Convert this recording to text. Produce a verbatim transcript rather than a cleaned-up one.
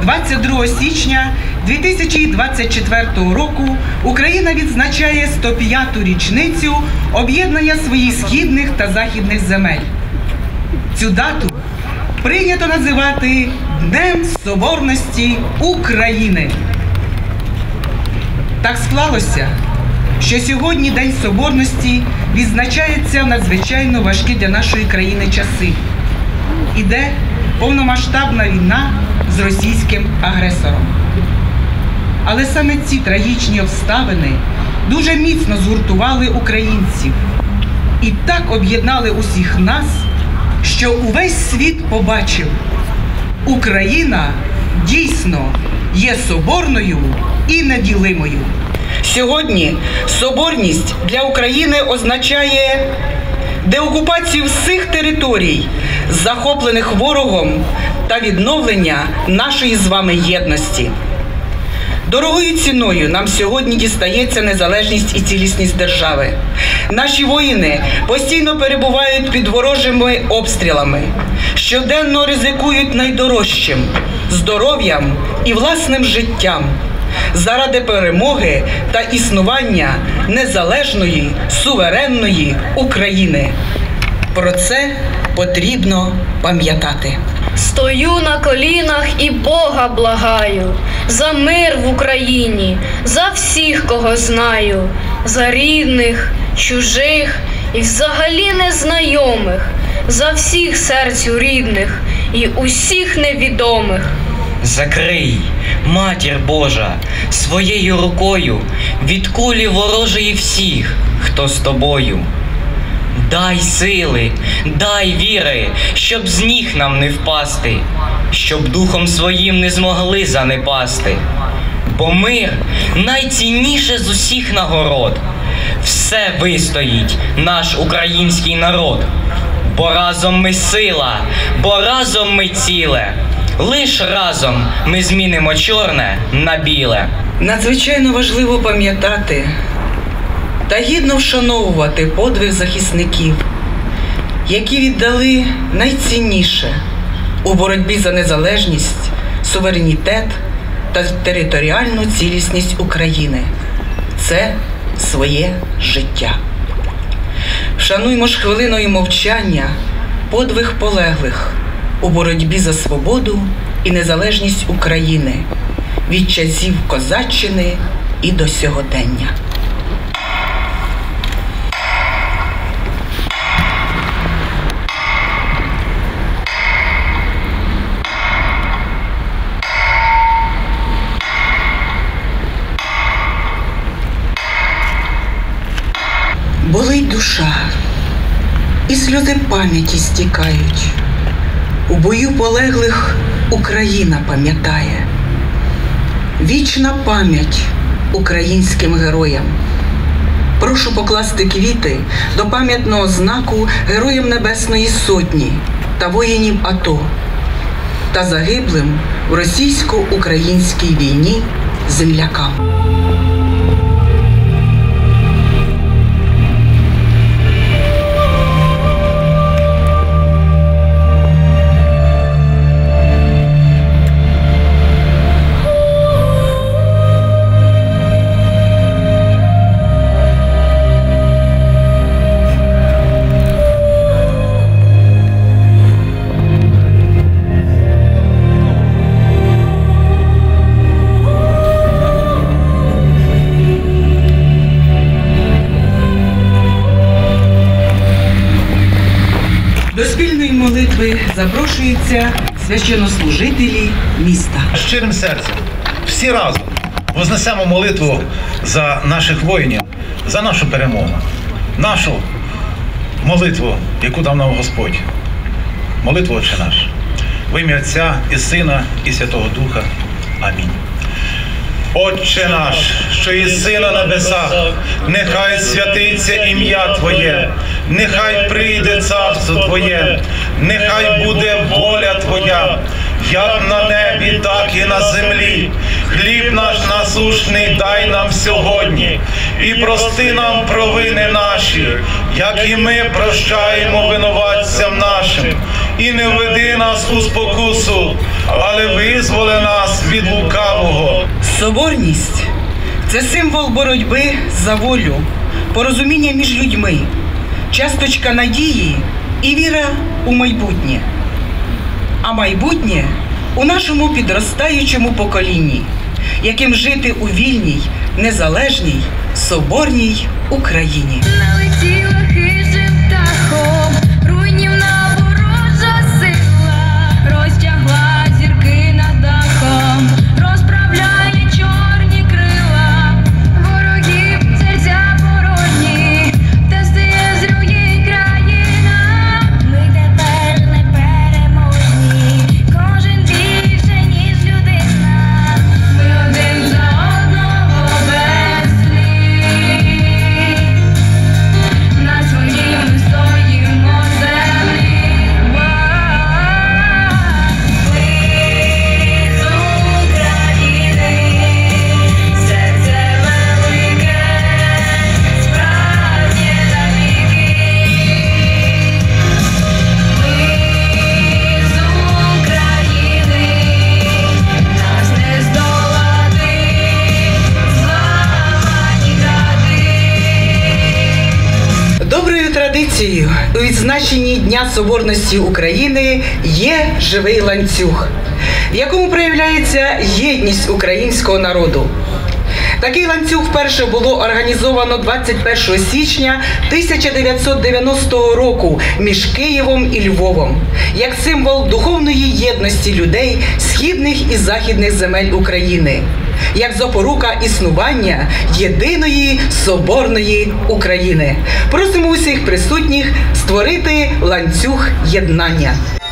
двадцять другого січня дві тисячі двадцять четвертого року Україна відзначає сто п'яту річницю об'єднання своїх східних та західних земель. Цю дату прийнято називати Днем Соборності України. Так склалося, що сьогодні День Соборності відзначається в надзвичайно важкі для нашої країни часи. Іде повномасштабна війна з російським агресором. Але саме ці трагічні обставини дуже міцно згуртували українців і так об'єднали усіх нас, що увесь світ побачив: Україна дійсно є соборною і неділимою. Сьогодні соборність для України означає деокупацію всіх територій, захоплених ворогом, та відновлення нашої з вами єдності. Дорогою ціною нам сьогодні дістається незалежність і цілісність держави. Наші воїни постійно перебувають під ворожими обстрілами, щоденно ризикують найдорожчим – здоров'ям і власним життям заради перемоги та існування незалежної, суверенної України. Про це потрібно пам'ятати. Стою на колінах і Бога благаю, за мир в Україні, за всіх, кого знаю, за рідних, чужих і взагалі незнайомих, за всіх серцю рідних і усіх невідомих. Закрий, Матір Божа, своєю рукою від кулі ворожої всіх, хто з тобою. Дай сили, дай віри, щоб з ніг нам не впасти, щоб духом своїм не змогли занепасти. Бо мир найцінніше з усіх нагород. Все вистоїть наш український народ. Бо разом ми сила, бо разом ми ціле. Лиш разом ми змінимо чорне на біле. Надзвичайно важливо пам'ятати та гідно вшановувати подвиг захисників, які віддали найцінніше у боротьбі за незалежність, суверенітет та територіальну цілісність України. Це своє життя. Вшануймо ж хвилиною мовчання подвиг полеглих у боротьбі за свободу і незалежність України від часів козаччини і до сьогодення. Болить душа, і сльози пам'яті стікають. У бою полеглих Україна пам'ятає. Вічна пам'ять українським героям. Прошу покласти квіти до пам'ятного знаку Героям Небесної Сотні та воїнів АТО та загиблим в російсько-українській війні землякам. До спільної молитви запрошуються священнослужителі міста. Щирим серцем всі разом вознесемо молитву за наших воїнів, за нашу перемогу, нашу молитву, яку дав нам Господь. Молитву Отче наш. В ім'я Отця і Сина і Святого Духа. Амінь. Отче наш, що єси на небесах, нехай святиться ім'я Твоє, нехай прийде царство Твоє, нехай буде воля Твоя, як на небі, так і на землі. Хліб наш насущний дай нам сьогодні, і прости нам провини наші, як і ми прощаємо винуватцям нашим. І не введи нас у спокусу, але визволи нас від лукавого. Соборність – це символ боротьби за волю, порозуміння між людьми, часточка надії і віра у майбутнє. А майбутнє у нашому підростаючому поколінні, яким жити у вільній, незалежній, соборній Україні. Налетіла хижим птахом, руйнівна ворожа сила, розтягла зірки над дахом, розправляє чорні крила, ворогів серця порожні, та стає з руїн країна. Ми тепер не переможні, кожен більше, ніж людина, ми один за одного без слів. На своїй ми стоїмо землі. Ми з України, серце велике, справжнє навіки. Ми з України, нас не здолати, зламані гради. Доброю традицією у відзначенні Дня Соборності України є живий ланцюг, в якому проявляється єдність українського народу. Такий ланцюг вперше було організовано двадцять першого січня тисяча дев'ятсот дев'яностого року між Києвом і Львовом, як символ духовної єдності людей східних і західних земель України, як запорука існування єдиної соборної України. Просимо усіх присутніх створити ланцюг єднання.